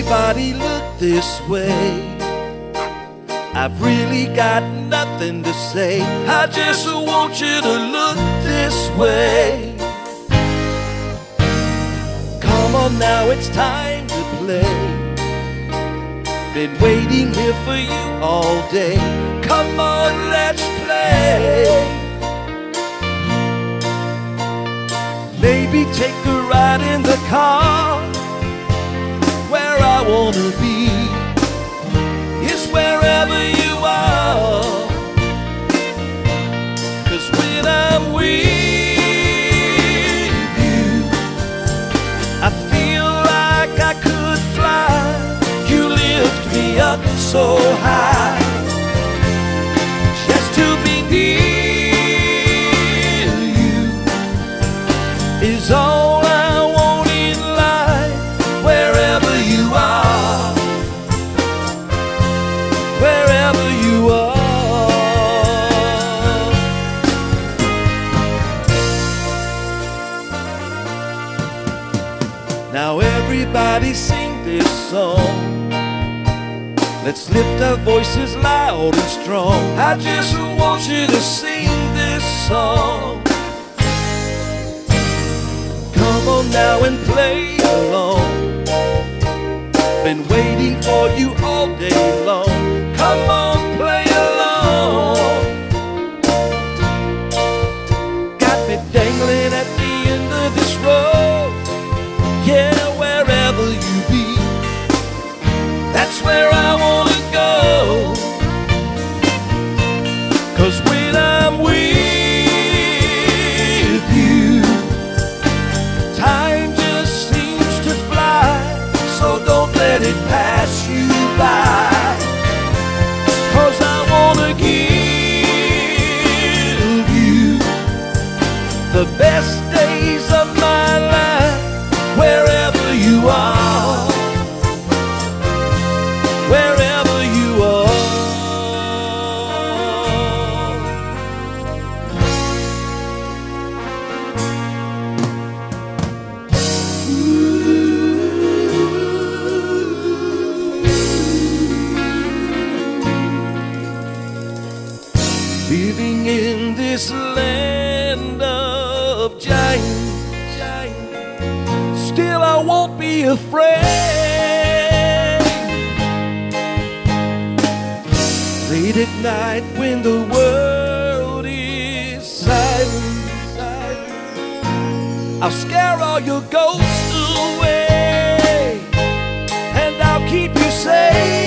everybody look this way. I've really got nothing to say. I just want you to look this way. Come on now, it's time to play. Been waiting here for you all day. Come on, let's play. Maybe take a ride in the car. Where I wanna be is wherever you are. 'Cause when I'm with you, I feel like I could fly. You lift me up so high. Just to be near you is all I want in life. Wherever you are, wherever you are. Now everybody sing this song. Let's lift our voices loud and strong. I just want you to sing this song. Come on now and play along. Been waiting for you all day long. Come on, play along. Got me dangling at the end of this road. Yeah, wherever you be, that's where I wanna go. 'Cause when I'm with you, time just seems to fly. So don't let it pass you by. 'Cause I wanna give you the best days of my life. Wherever you are, wherever you are. Living in this land of giants, still I won't be afraid. Late at night when the world is silent, I'll scare all your ghosts away, and I'll keep you safe.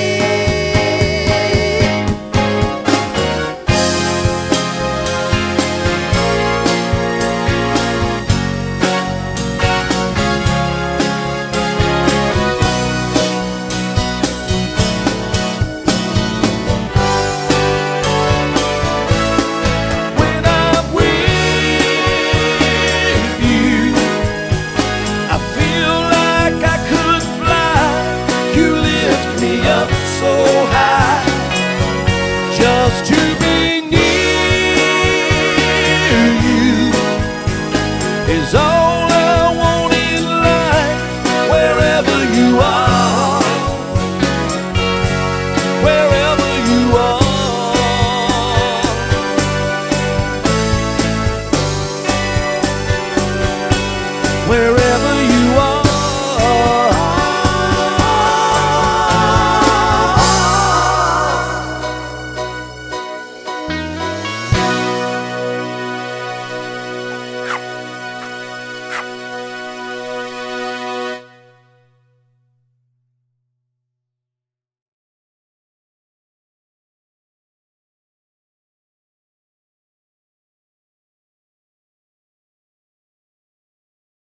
Just to be near you is all I want in life. Wherever you are, wherever you are. Wherever